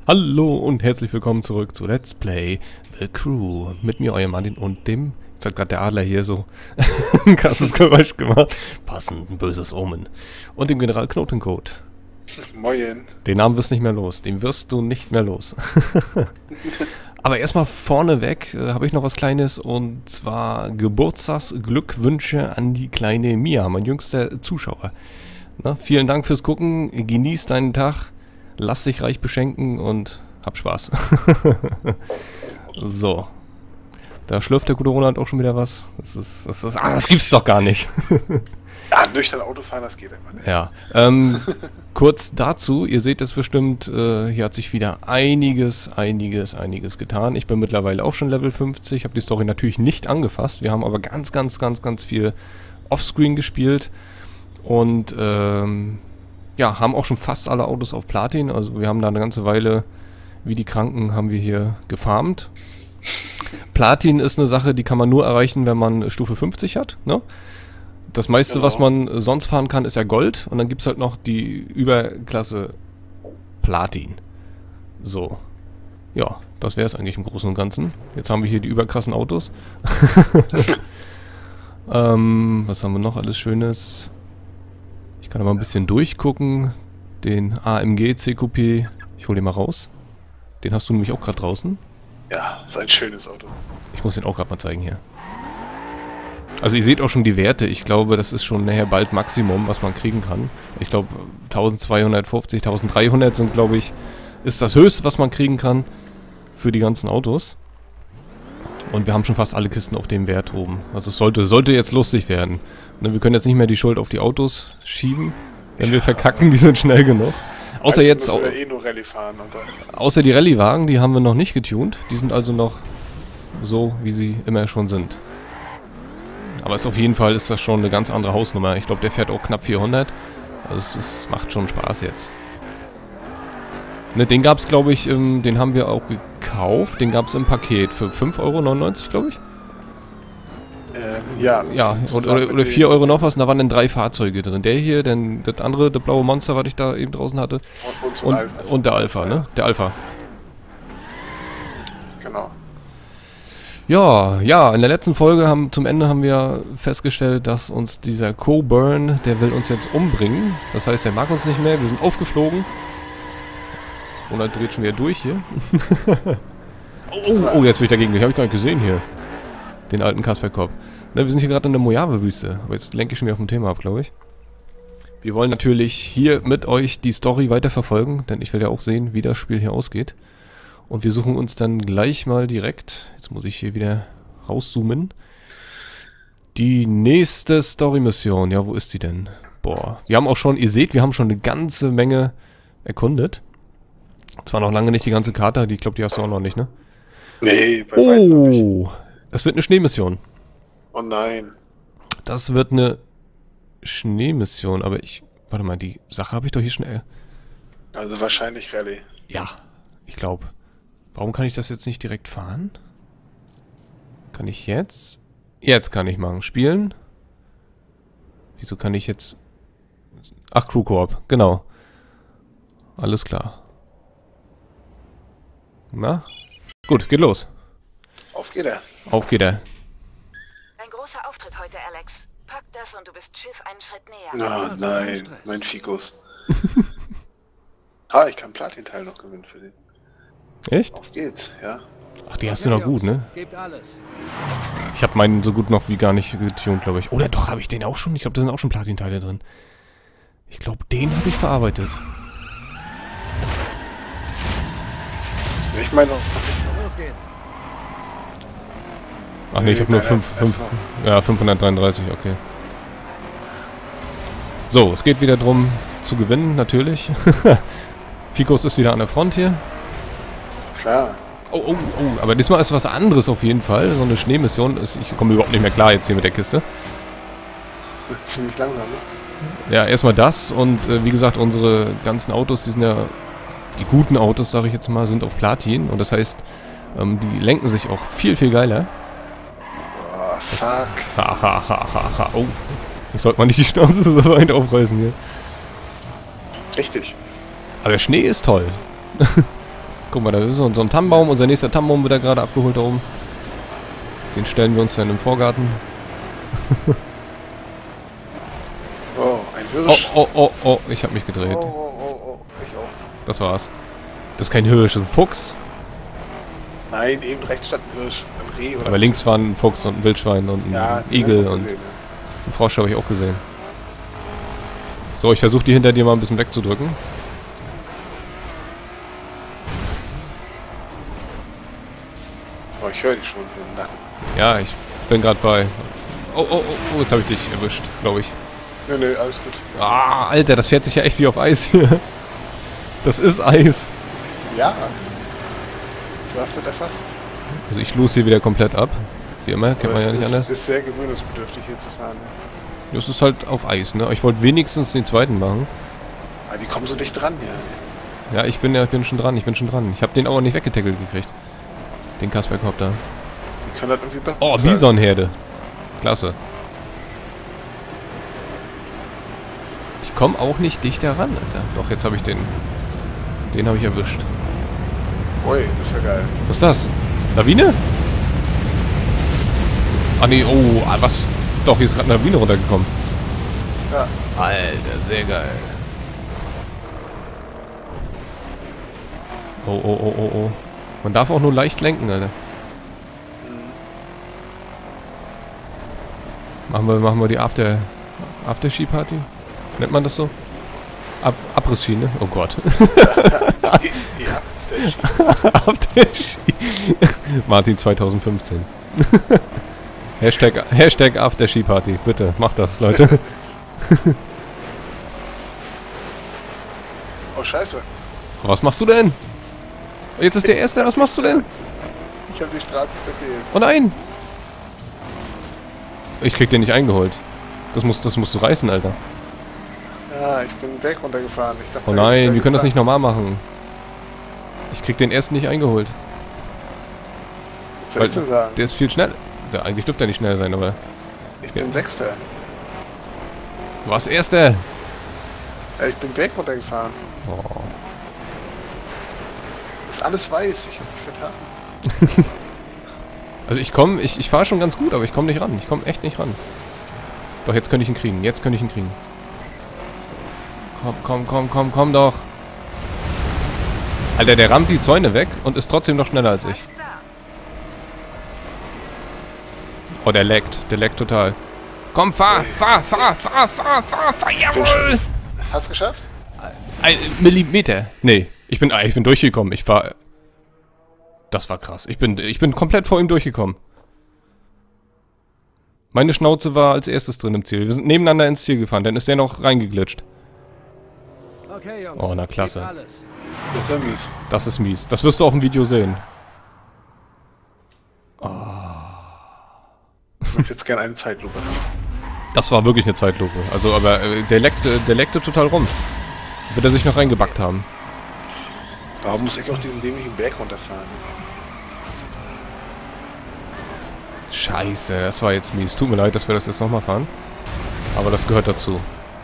Hallo und herzlich willkommen zurück zu Let's Play The Crew. Mit mir, euer Martin und dem, jetzt hat gerade der Adler hier so ein krasses Geräusch gemacht. Passend, ein böses Omen. Und dem General Knotenkot. Moin. Den Namen wirst du nicht mehr los, den wirst du nicht mehr los. Aber erstmal vorneweg habe ich noch was Kleines und zwar Geburtstagsglückwünsche an die kleine Mia, mein jüngster Zuschauer. Na, vielen Dank fürs Gucken, genieß deinen Tag. Lass dich reich beschenken und hab Spaß. So. Da schlürft der gute Ronald auch schon wieder was. Das gibt's doch gar nicht. Ja, nüchtern Autofahren, das geht immer nicht. Ja. Kurz dazu, ihr seht es bestimmt, hier hat sich wieder einiges getan. Ich bin mittlerweile auch schon Level 50, habe die Story natürlich nicht angefasst. Wir haben aber ganz viel Offscreen gespielt. Und, ja, haben auch schon fast alle Autos auf Platin, also wir haben da eine ganze Weile, wie die Kranken, haben wir hier gefarmt. Platin ist eine Sache, die kann man nur erreichen, wenn man Stufe 50 hat, ne? Das meiste, genau, was man sonst fahren kann, ist ja Gold und dann gibt es halt noch die Überklasse Platin. So, ja, das wäre es eigentlich im Großen und Ganzen. Jetzt haben wir hier die überkrassen Autos. Was haben wir noch alles Schönes? Ich kann aber ein bisschen durchgucken. Den AMG CQP, ich hole den mal raus. Den hast du nämlich auch gerade draußen. Ja, ist ein schönes Auto. Ich muss den auch gerade mal zeigen hier. Also ihr seht auch schon die Werte. Ich glaube, das ist schon nachher bald Maximum, was man kriegen kann. Ich glaube 1250, 1300 sind, glaube ich, ist das Höchste, was man kriegen kann für die ganzen Autos. Und wir haben schon fast alle Kisten auf dem Wert oben. Also es sollte jetzt lustig werden. Wir können jetzt nicht mehr die Schuld auf die Autos schieben, wenn wir verkacken, die sind schnell genug. Außer jetzt auch. Eh nur Rallye fahren, außer die Rallye-Wagen, die haben wir noch nicht getunt. Die sind also noch so, wie sie immer schon sind. Aber auf jeden Fall ist das schon eine ganz andere Hausnummer. Ich glaube, der fährt auch knapp 400. Also es macht schon Spaß jetzt. Ne, den gab es, glaube ich, den haben wir auch gekauft. Den gab es im Paket für 5,99 Euro, glaube ich. Ja. Ja, oder 4 Euro noch was, und da waren dann 3 Fahrzeuge drin. Der hier, denn das andere, das blaue Monster, was ich da eben draußen hatte. Und der Alpha, ne? Der Alpha. Genau. Ja, in der letzten Folge zum Ende haben wir festgestellt, dass uns dieser Coburn, der will uns jetzt umbringen. Das heißt, er mag uns nicht mehr, wir sind aufgeflogen. Und dann dreht schon wieder durch hier. Oh, jetzt bin ich dagegen. Den habe ich gar nicht gesehen hier. Den alten Kasperkopf. Ne, wir sind hier gerade in der Mojave-Wüste. Aber jetzt lenke ich schon wieder auf dem Thema ab, glaube ich. Wir wollen natürlich hier mit euch die Story weiterverfolgen, denn ich will ja auch sehen, wie das Spiel hier ausgeht. Und wir suchen uns dann gleich mal direkt, jetzt muss ich hier wieder rauszoomen, die nächste Story-Mission. Ja, wo ist die denn? Boah, wir haben auch schon, ihr seht, wir haben schon eine ganze Menge erkundet. Zwar noch lange nicht die ganze Karte, ich glaube, die hast du auch noch nicht, ne? Nee, bei weitem noch nicht. Das wird eine Schneemission. Oh nein. Das wird eine Schneemission, aber warte mal, die Sache habe ich doch hier schon... Also wahrscheinlich Rallye. Ja, ich glaube. Warum kann ich das jetzt nicht direkt fahren? Kann ich jetzt? Jetzt kann ich machen. Spielen? Wieso kann ich jetzt... Ach, Crew Corp, genau. Alles klar. Na? Gut, geht los. Auf geht er. Auf geht er. Ein großer Auftritt heute, Alex. Pack das und du bist Schiff einen Schritt näher. Oh nein, mein Fikus. Ich kann Platin-Teil noch gewinnen für den. Echt? Auf geht's, ja. Ach, die hast du noch gut, ne? Gebt alles. Ich habe meinen so gut noch wie gar nicht getunt, glaube ich. Oder doch, habe ich den auch schon? Ich glaube, da sind auch schon Platin-Teile drin. Ich glaube, den habe ich bearbeitet. Ich meine... Los geht's. Ach nee, ich habe nur 533, okay. So, es geht wieder drum zu gewinnen, natürlich. Fikus ist wieder an der Front hier. Klar. Oh, aber diesmal ist was anderes auf jeden Fall. So eine Schneemission. Ich komme überhaupt nicht mehr klar jetzt hier mit der Kiste. Ziemlich langsam, ne? Ja, erstmal das und wie gesagt, unsere ganzen Autos, die sind ja, die guten Autos, sage ich jetzt mal, sind auf Platin und das heißt, die lenken sich auch viel geiler. Oh, fuck. Oh, ich sollte mal nicht die Schnauze so weit aufreißen hier. Richtig. Aber der Schnee ist toll. Guck mal, da ist so ein Tannenbaum. Unser nächster Tannenbaum wird da gerade abgeholt da oben. Den stellen wir uns dann im Vorgarten. Oh, ein Hirsch. Oh, ich hab mich gedreht. Oh, ich auch. Das war's. Das ist kein Hirsch, das ist ein Fuchs. Nein, eben rechts stand ein Hirsch, ein Reh oder Aber was. links waren ein Fuchs und ein Wildschwein und ein Ja, Igel und gesehen, einen Frosch habe ich auch gesehen. So, ich versuche die hinter dir mal ein bisschen wegzudrücken. Oh, ich höre die schon hier im Nacken. Ja, ich bin gerade bei... Oh, jetzt habe ich dich erwischt, glaube ich. Nö, alles gut. Ah, Alter, das fährt sich ja echt wie auf Eis hier. Das ist Eis. Ja. Du hast das erfasst. Also ich los hier wieder komplett ab. Wie immer, kennt man ja nicht anders. Es ist sehr gewöhnungsbedürftig hier zu fahren. Ne? Das ist halt auf Eis, ne? Ich wollte wenigstens den zweiten machen. Aber die kommen so dicht dran hier. Ja, ich bin schon dran. Ich habe den aber nicht weggetackelt gekriegt. Den Kasperkopter. Die können das irgendwie besser. Oh, Bisonherde. Klasse. Ich komme auch nicht dichter ran, Alter. Doch, jetzt habe ich den... Den habe ich erwischt. Ui, das ist ja geil. Was ist das? Lawine? Ah, nee, oh, was? Doch, hier ist gerade eine Lawine runtergekommen. Ja. Alter, sehr geil. Oh. Man darf auch nur leicht lenken, Alter. Machen wir die After-Ski-Party? Nennt man das so? Abriss-Ski, ne? Oh Gott. Ja, After-Ski. Martin 2015. Hashtag After-Ski-Party. Bitte, macht das, Leute. Oh, scheiße. Was machst du denn? Jetzt ist der Erste, was machst du denn? Ich habe die Straße verfehlt. Oh nein! Ich krieg den nicht eingeholt. Das musst du reißen, Alter. Ja, ich bin den Berg runtergefahren. Ich dachte, Oh nein, wir können das nicht normal machen. Ich krieg den Ersten nicht eingeholt. Was soll ich denn sagen? Der ist viel schneller. Ja, eigentlich dürfte er nicht schnell sein, aber... Ich bin Sechster. Du warst Erster! Ja, ich bin den Berg runtergefahren. Oh. Das ist alles weiß. Ich hab mich vertan. Also ich fahre schon ganz gut, aber ich komme nicht ran. Ich komme echt nicht ran. Doch, jetzt könnte ich ihn kriegen. Komm doch. Alter, der rammt die Zäune weg und ist trotzdem noch schneller als ich. Oh, der leckt total. Komm, fahr, jawohl! Hast du geschafft? Ein Millimeter. Nee, ich bin durchgekommen. Das war krass. Ich bin komplett vor ihm durchgekommen. Meine Schnauze war als erstes drin im Ziel. Wir sind nebeneinander ins Ziel gefahren, dann ist der noch reingeglitscht. Okay, Jungs. Oh, na klasse. Das ist ja mies. Das ist mies. Das wirst du auf dem Video sehen. Ich würde jetzt gerne eine Zeitlupe haben. Das war wirklich eine Zeitlupe. Also, aber der leckte total rum. Wird er sich noch reingebackt haben. Warum muss ich auf diesen dämlichen Berg runterfahren? Scheiße, das war jetzt mies. Tut mir leid, dass wir das jetzt nochmal fahren. Aber das gehört dazu.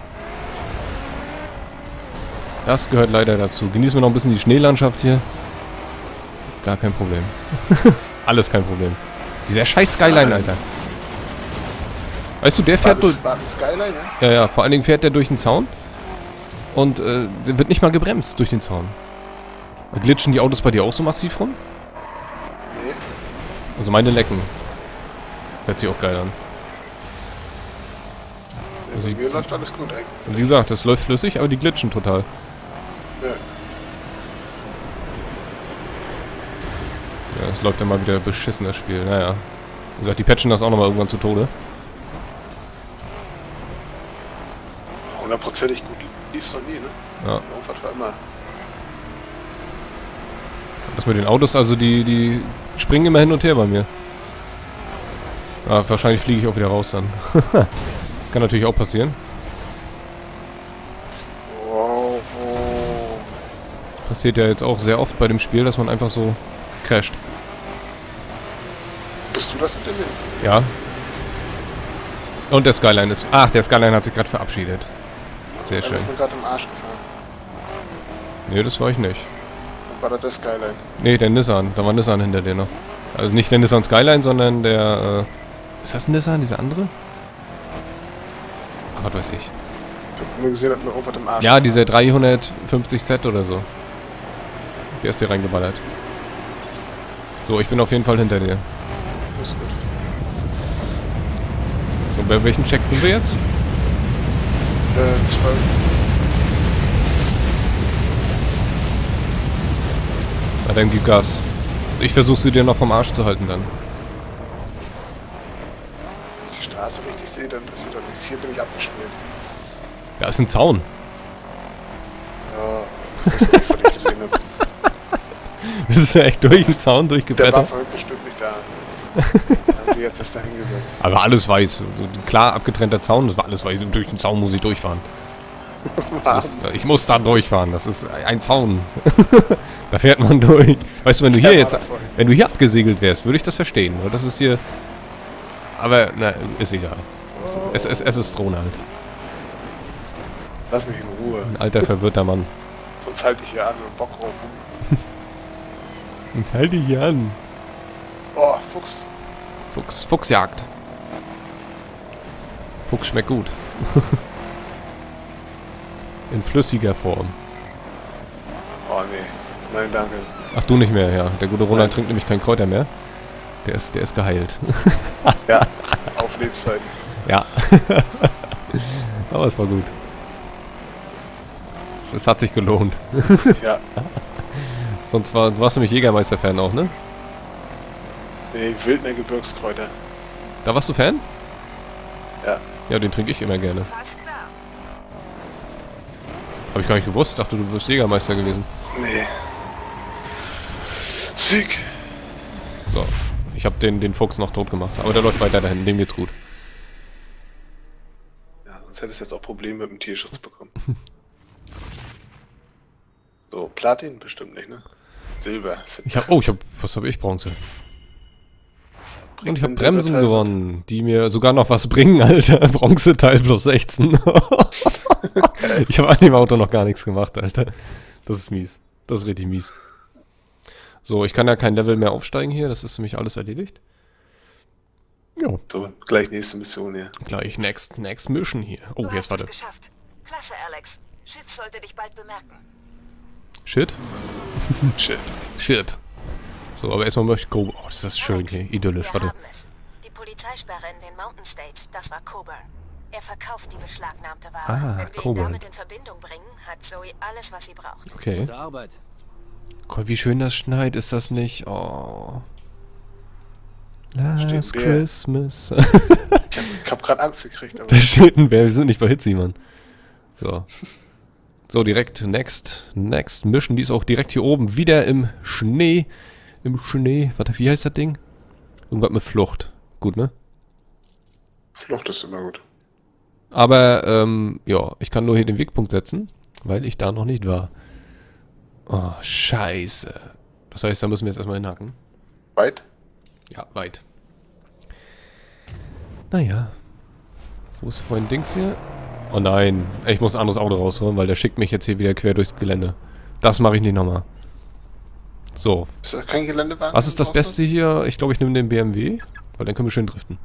Das gehört leider dazu. Genießen wir noch ein bisschen die Schneelandschaft hier. Gar kein Problem. Alles kein Problem. Dieser scheiß Skyline, Alter. Weißt du, der fährt durch... War das Skyline, ja? Ja, vor allen Dingen fährt der durch den Zaun. Und der wird nicht mal gebremst durch den Zaun. Glitschen die Autos bei dir auch so massiv rum? Nee. Also meine lecken. Hört sich auch geil an. Also mir läuft alles gut eigentlich. Und wie gesagt, das läuft flüssig, aber die glitschen total. Ja. Ja, es läuft immer wieder beschissen, das Spiel. Naja. Wie gesagt, die patchen das auch nochmal irgendwann zu Tode. 100%ig gut lief's noch nie, ne? Ja. Irgendwas war immer. Das mit den Autos, also die springen immer hin und her bei mir. Ah, wahrscheinlich fliege ich auch wieder raus dann. Das kann natürlich auch passieren. Wow. Passiert ja jetzt auch sehr oft bei dem Spiel, dass man einfach so crasht. Bist du das hinter mir? Ja. Und der Skyline ist... Ach, der Skyline hat sich gerade verabschiedet. Sehr schön. Ich bin gerade im Arsch gefahren. Nee, das war ich nicht. War das der Skyline? Nee, der Nissan. Da war Nissan hinter dir noch. Also nicht der Nissan Skyline, sondern der, ist das ein Nissan, dieser andere? Ach, was weiß ich. Ich hab nur gesehen, dass mir irgendwas im Arsch Ja, dieser gefahren ist. 350Z oder so. Der ist hier reingeballert. So, ich bin auf jeden Fall hinter dir. Das ist gut. So, bei welchem Check sind wir jetzt? 12. Na, dann gib Gas. Also ich versuche sie dir noch vom Arsch zu halten dann. Wenn ich die Straße richtig sehe, dann passiert doch nichts. Hier bin ich abgeschmiert. Da ist ein Zaun. Ja, das ist nicht, was ich gesehen habe. Das ist ja echt durch den Zaun Der war durchgebrettert. vorhin bestimmt nicht da. Haben sie jetzt erst da hingesetzt. Aber alles weiß. So, klar abgetrennter Zaun, das war alles weiß. Durch den Zaun muss ich durchfahren. Das ist, ich muss da durchfahren. Das ist ein Zaun. Da fährt man durch. Weißt du, wenn du hier jetzt, wenn du hier abgesegelt wärst, würde ich das verstehen. Weil das ist hier. Aber na, ist egal. Es ist Ronald. Lass mich in Ruhe. Ein alter verwirrter Mann. Sonst halte ich hier an und Bock rum. Und halt dich hier an. Oh, Fuchs. Fuchsjagd. Fuchs schmeckt gut. In flüssiger Form. Oh nee. Nein, danke. Ach, du nicht mehr, ja. Der gute Ronald Nein. trinkt nämlich kein Kräuter mehr. Der ist geheilt. Ja, auf Lebzeiten. Ja. Aber es war gut. Es hat sich gelohnt. Ja. Sonst du warst nämlich Jägermeister-Fan auch, ne? Nee, Wildner Gebirgskräuter. Da warst du Fan? Ja. Ja, den trinke ich immer gerne. Fast da. Habe ich gar nicht gewusst. Dachte, du bist Jägermeister gewesen. Nee. Sieg! So. Ich habe den Fuchs noch tot gemacht. Aber der läuft weiter dahin. Dem geht's gut. Ja, sonst hättest du jetzt auch Probleme mit dem Tierschutz bekommen. So, Platin bestimmt nicht, ne? Silber. Was habe ich? Bronze. Und ich habe Ein Bremsen Silberteil gewonnen, die mir sogar noch was bringen, Alter. Bronzeteil plus 16. Ich habe an dem Auto noch gar nichts gemacht, Alter. Das ist mies. Das ist richtig mies. So, ich kann ja kein Level mehr aufsteigen hier. Das ist nämlich alles erledigt. Ja, So, gleich nächste Mission hier. gleich next Mission hier. Oh, Du jetzt hast es warte. geschafft. Klasse, Alex. Schiff sollte dich bald bemerken. Shit. Shit. So, aber erstmal möchte ich Coburn. Oh, das ist schön hier. Idyllisch, Wir warte. haben es. Die Polizeisperre in den Mountain States, das war Coburn. Er verkauft die beschlagnahmte Ware. Ah, Wenn wir ihn Coburn. damit in Verbindung bringen, hat Zoe alles, was sie braucht. Okay. Gute Arbeit. Gott, wie schön das schneit, ist das nicht? Oh. Last Steht ein Bär. Christmas. Ich hab grad Angst gekriegt, aber Da steht ein Bär, wir sind nicht bei Hitzi, Mann. So. So, direkt next Mission, die ist auch direkt hier oben, wieder im Schnee. Warte, wie heißt das Ding? Irgendwas mit Flucht. Gut, ne? Flucht ist immer gut. Aber, ja, ich kann nur hier den Wegpunkt setzen, weil ich da noch nicht war. Oh, scheiße. Das heißt, da müssen wir jetzt erstmal hinhaken. Weit? Ja, weit. Naja. Wo ist mein Dings hier? Oh nein, ich muss ein anderes Auto rausholen, weil der schickt mich jetzt hier wieder quer durchs Gelände. Das mache ich nicht nochmal. So. Ist das kein Geländewagen? Was ist das Brauchst du? Beste hier? Ich glaube, ich nehme den BMW, weil dann können wir schön driften.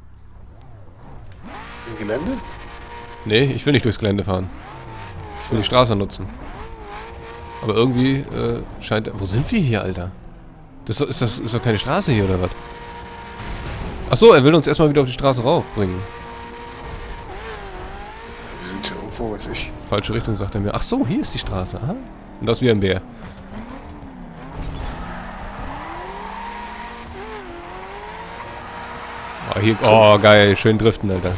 Im Gelände? Nee, ich will nicht durchs Gelände fahren. Ich will die Straße nutzen. Aber irgendwie scheint... Wo sind wir hier, Alter? Das ist doch keine Straße hier, oder was? Achso, er will uns erstmal wieder auf die Straße raufbringen. Wir sind hier irgendwo, weiß ich. Falsche Richtung, sagt er mir. Ach so, hier ist die Straße. Aha. Und das ist wieder ein Bär. Oh, hier, oh, geil. Schön driften, Alter.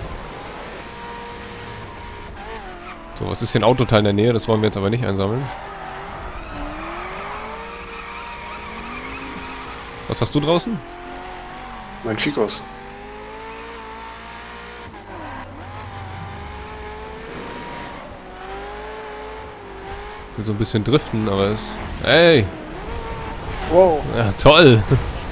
So, was ist hier ein Autoteil in der Nähe? Das wollen wir jetzt aber nicht einsammeln. Was hast du draußen? Mein Fikus. Ich will so ein bisschen driften, aber es... Ey! Wow. Ja, toll!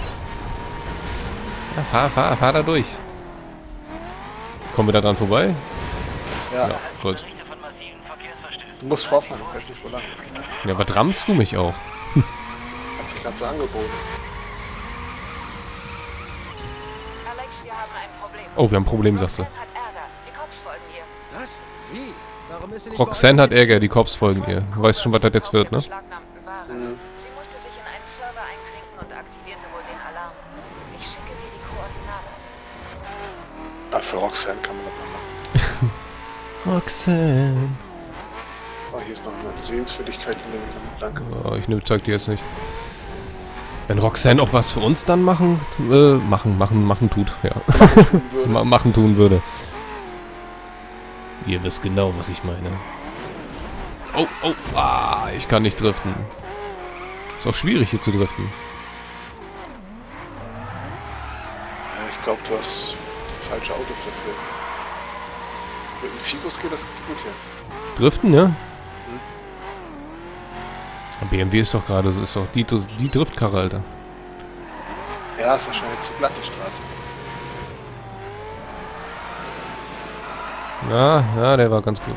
Ja, fahr da durch. Kommen wir da dran vorbei? Ja. Ja, gut. Du musst vorfahren, ich weiß nicht wo lang. Ja, was rammst du mich auch? ich gerade so angeboten. Alex, wir haben ein Problem. Oh, wir haben ein Problem, sagst du. Roxanne hat Ärger. Die Cops folgen ihr. Was? Wie? Warum ist sie nicht Roxanne hat Ärger, die Cops folgen ihr. Du weißt schon, was das jetzt wird, ne? Beschlagnahmten Ware. Sie musste sich in einen Server einklinken und aktivierte wohl den Alarm. Ich schicke dir die Koordinaten. Ach, für Roxanne kann man das mal machen. Roxanne. Oh, hier ist noch eine Sehenswürdigkeit, die nehmen wir dann. Danke. Oh, ich zeig dir jetzt nicht. Wenn Roxanne auch was für uns dann machen tut, ja. Machen tun würde. Ihr wisst genau, was ich meine. Oh, ich kann nicht driften. Ist auch schwierig hier zu driften. Ja, ich glaube, du hast das falsche Auto dafür. Mit dem Figus geht das gut hier. Driften, ja? BMW ist doch gerade, ist doch die Driftkarre, Alter. Ja, ist wahrscheinlich zu glatt, die Straße. Ja, der war ganz gut.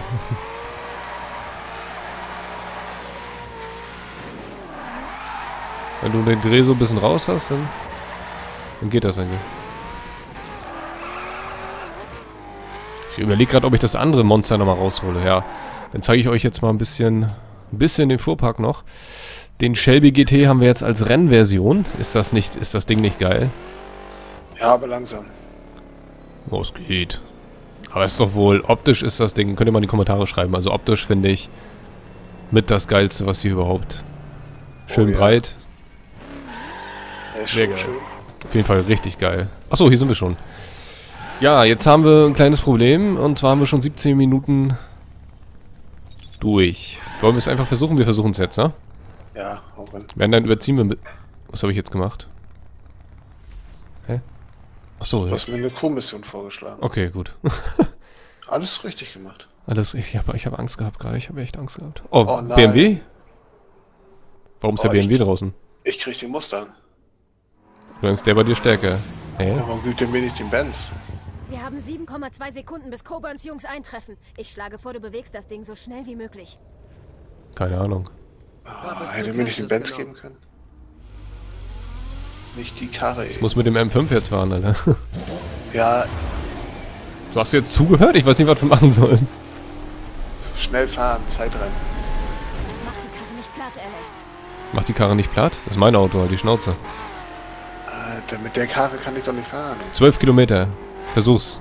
Wenn du den Dreh so ein bisschen raus hast, dann geht das eigentlich. Ich überlege gerade, ob ich das andere Monster nochmal raushole. Ja, dann zeige ich euch jetzt mal ein bisschen den Fuhrpark noch. Den Shelby GT haben wir jetzt als Rennversion. Ist das Ding nicht geil? Ja, aber langsam. Oh, es geht. Aber ist doch wohl, optisch ist das Ding, könnt ihr mal in die Kommentare schreiben. Also optisch finde ich mit das Geilste, was hier überhaupt. Schön ja. breit. Ja, ist Sehr schon geil. schön. Auf jeden Fall richtig geil. Achso, hier sind wir schon. Ja, jetzt haben wir ein kleines Problem. Und zwar haben wir schon 17 Minuten durch. Wollen wir es einfach versuchen? Wir versuchen es jetzt, ne? Ja, auch wenn. Wenn, dann überziehen wir mit... Was habe ich jetzt gemacht? Hä? Achso, Du ja. hast mir eine Crew-Mission vorgeschlagen. Okay, gut. Alles richtig gemacht. Alles, ich habe Angst gehabt gerade. Ich habe echt Angst gehabt. Oh, Oh nein. BMW? Warum ist der Oh, BMW draußen? Ich krieg den Mustang. Oder ist der bei dir stärker? Hä? Ja, warum gibt der mir nicht den Benz? Wir haben 7,2 Sekunden, bis Coburns Jungs eintreffen. Ich schlage vor, du bewegst das Ding so schnell wie möglich. Keine Ahnung. Hätte er mir nicht den Benz geben können? Nicht die Karre. Ich muss mit dem M5 jetzt fahren, Alter. Ja, Du hast jetzt zugehört? Ich weiß nicht, was wir machen sollen. schnell fahren, Zeitrennen. Mach die Karre nicht platt, Alex. Macht die Karre nicht platt? Das ist mein Auto, halt die Schnauze. Mit der Karre kann ich doch nicht fahren. 12 Kilometer. Versuch's.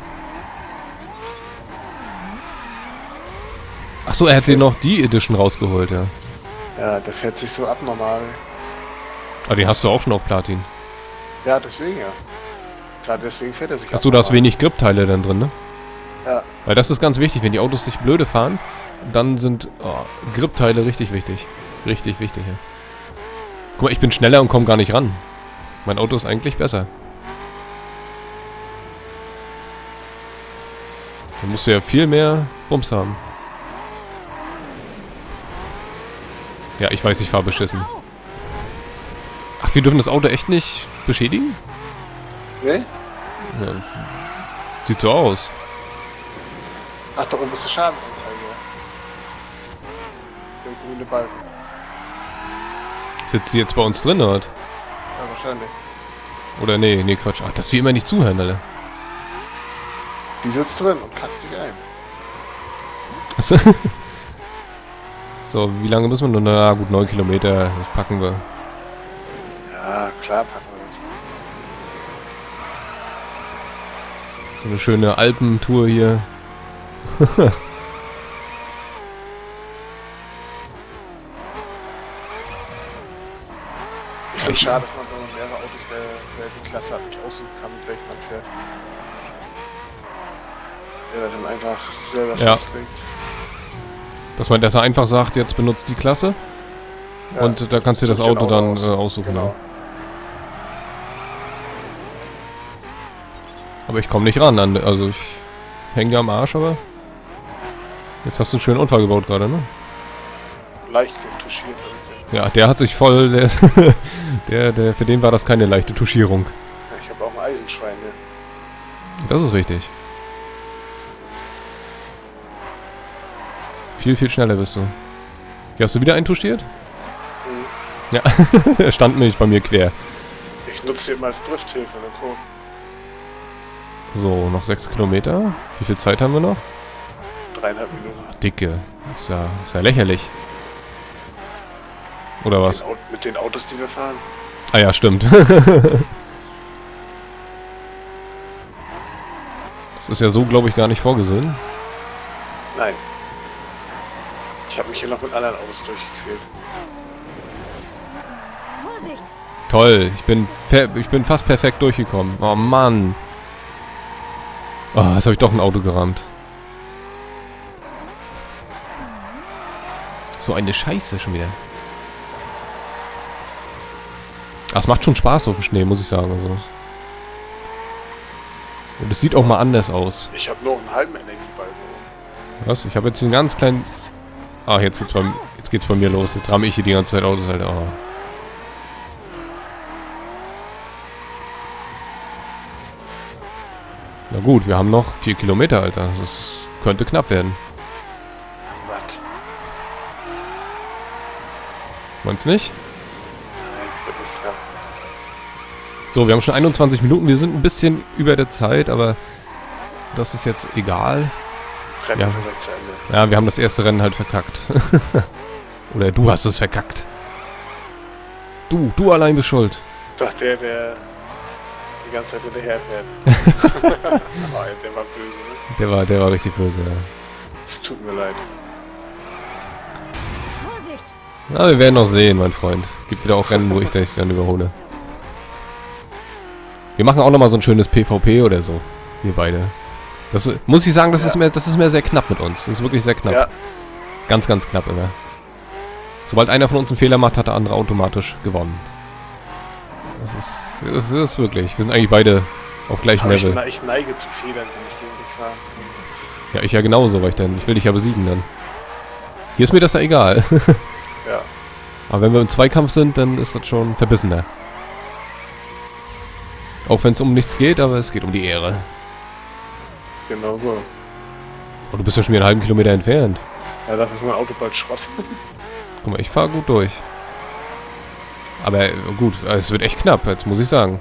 Achso, er hat dir noch die Edition rausgeholt, ja. Ja, der fährt sich so abnormal. Ah, den hast du auch schon auf Platin. Ja, deswegen ja. Gerade deswegen fährt er sich Achso, da hast wenig Grip-Teile dann drin, ne? Ja, Weil das ist ganz wichtig, wenn die Autos sich blöde fahren, dann sind Grip-Teile richtig wichtig. Richtig wichtig, ja. Guck mal, ich bin schneller und komme gar nicht ran. Mein Auto ist eigentlich besser. Da musst du ja viel mehr Bums haben. Ja, ich weiß, ich fahre beschissen. Ach, wir dürfen das Auto echt nicht beschädigen? ne? Ja, sieht so aus. Ach, da oben ist die Schadensanzeige. Der grüne Balken. Sitzt sie jetzt bei uns drin, oder? Ja, wahrscheinlich. Oder nee, Quatsch. Ach, dass wir immer nicht zuhören, Alter. Die sitzt drin und kackt sich ein. Achso. So, wie lange müssen wir noch? Na gut, 9 Kilometer. Das packen wir. Ja, klar, packen wir So eine schöne Alpentour hier. Ich finde es schade, dass man da mehrere Autos derselben Klasse hat, nicht aussuchen kann, mit welchem man fährt. Ja, dann einfach selber Ja. festlegt. Dass er einfach sagt, jetzt benutzt die Klasse. Ja, Und da kannst du das such dir ein Auto dann aus. aussuchen. Genau. Ja. Aber ich komme nicht ran. Also ich hänge ja am Arsch, aber... Jetzt hast du einen schönen Unfall gebaut gerade, ne? Leicht getuschiert. irgendwie. Ja, der hat sich voll... Für den war das keine leichte Tuschierung. Ja, ich habe auch ein Eisenschwein hier. Das ist richtig. Viel, viel schneller bist du. Hier hast du wieder eintuschiert? Ja, er stand nämlich bei mir quer. Ich nutze die immer als Drifthilfe. Ne? Cool. So, noch 6 Kilometer. Wie viel Zeit haben wir noch? 3,5 Minuten. Ach, dicke. Ist ja lächerlich. Oder was? Mit den Autos, die wir fahren. Ah ja, stimmt. Das ist ja so, glaube ich, gar nicht vorgesehen. Nein. Ich habe mich hier noch mit anderen Autos durchgequält. Vorsicht! Toll, ich bin fast perfekt durchgekommen. Oh Mann. Oh, jetzt habe ich doch ein Auto gerammt. So eine Scheiße schon wieder. Ach, es macht schon Spaß auf dem Schnee, muss ich sagen. Also. Und es sieht auch mal anders aus. Ich habe nur einen halben Energieball. Was? Ich habe jetzt einen ganz kleinen... Ah, jetzt geht's bei mir los. Jetzt ramme ich hier die ganze Zeit Autos, Alter. Oh. Na gut, wir haben noch 4 Kilometer, Alter. Das könnte knapp werden. Was? Meinst du nicht? Nein, wird nicht knapp. So, wir haben schon 21 Minuten. Wir sind ein bisschen über der Zeit, aber das ist jetzt egal. Rennen Ja. ist ja gleich zu Ende. Ja, wir haben das erste Rennen halt verkackt. Oder du hast es verkackt. Du allein bist schuld. Sagt der die ganze Zeit hinterherfährt. Oh, der war böse, ne? Der war richtig böse, ja. Es tut mir leid. Vorsicht! Na, wir werden noch sehen, mein Freund. Gibt wieder auch Rennen, wo ich dich dann überhole. Wir machen auch nochmal so ein schönes PvP oder so. Wir beide. Das muss ich sagen, das ist mir sehr knapp mit uns. Das ist wirklich sehr knapp. Ja. Ganz, ganz knapp immer. Sobald einer von uns einen Fehler macht, hat der andere automatisch gewonnen. Das ist wirklich. Wir sind eigentlich beide auf gleichem Aber Level. ich neige zu Fehlern, wenn ich gegen dich fahre. Ja, ich ja genauso, weil ich will dich ja besiegen dann. Hier ist mir das ja egal. Ja. Aber wenn wir im Zweikampf sind, dann ist das schon verbissener. Auch wenn es um nichts geht, aber es geht um die Ehre. Genau so. Oh, du bist ja schon wieder einen halben Kilometer entfernt. Ja, dafür ist mein Auto bald Schrott. Guck mal, ich fahre gut durch. Aber gut, es wird echt knapp, jetzt muss ich sagen.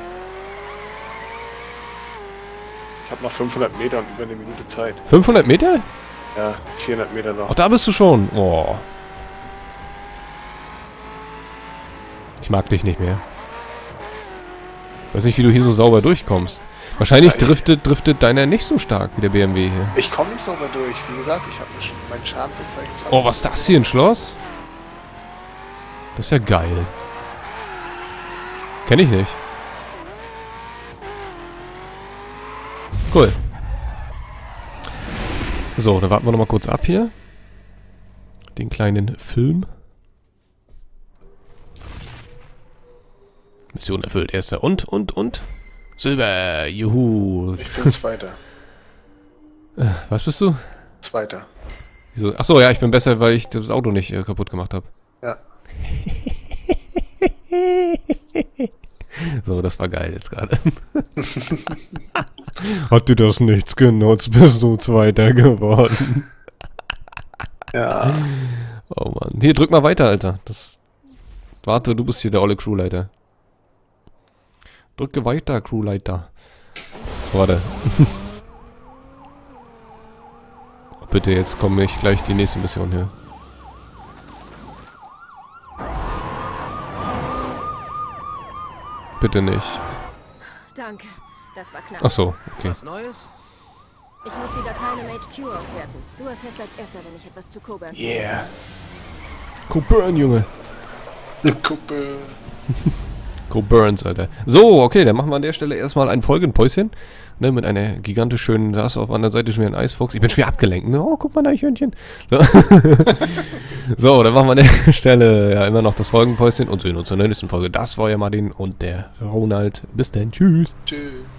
Ich habe noch 500 Meter und über eine Minute Zeit. 500 Meter? Ja, 400 Meter noch. Ach, da bist du schon. Oh. Ich mag dich nicht mehr. Weiß nicht, wie du hier so sauber durchkommst. Wahrscheinlich driftet deiner nicht so stark wie der BMW hier. Ich komme nicht sauber durch. Wie gesagt, ich habe meinen Schadensanzeigen. Oh, was ist das hier? Ein Schloss? Das ist ja geil. Kenn ich nicht. Cool. So, dann warten wir nochmal kurz ab hier. Den kleinen Film. Mission erfüllt. Erster und. Silber. Juhu. Ich bin Zweiter. Was bist du? Zweiter. Wieso? Achso, ja, ich bin besser, weil ich das Auto nicht kaputt gemacht habe. Ja. So, das war geil jetzt gerade. Hat dir das nichts genutzt, bist du Zweiter geworden. Ja. Oh Mann. Hier, drück mal weiter, Alter. Warte, du bist hier der olle Crewleiter. Drücke weiter, Crewleiter. So, warte. Bitte, jetzt komme ich gleich die nächste Mission hier. Bitte nicht. Danke, das war knapp. Ach so, okay. Was Neues? Ich muss die Dateien im HQ auswerten. Du erfährst als erster, wenn ich etwas zu Coburn finde. Yeah. Coburn, Junge. Kuppe. Coburns, Alter. So, okay, dann machen wir an der Stelle erstmal ein Folgenpäuschen. Ne, mit einer gigantisch schönen, da ist auf einer Seite schon wieder ein Eisfuchs. Ich bin schwer abgelenkt. Ne? Oh, guck mal, ein Eichhörnchen. So. So, dann machen wir an der Stelle ja immer noch das Folgenpäuschen und sehen uns in der nächsten Folge. Das war ja Martin und der Ronald. Bis dann. Tschüss. Tschüss.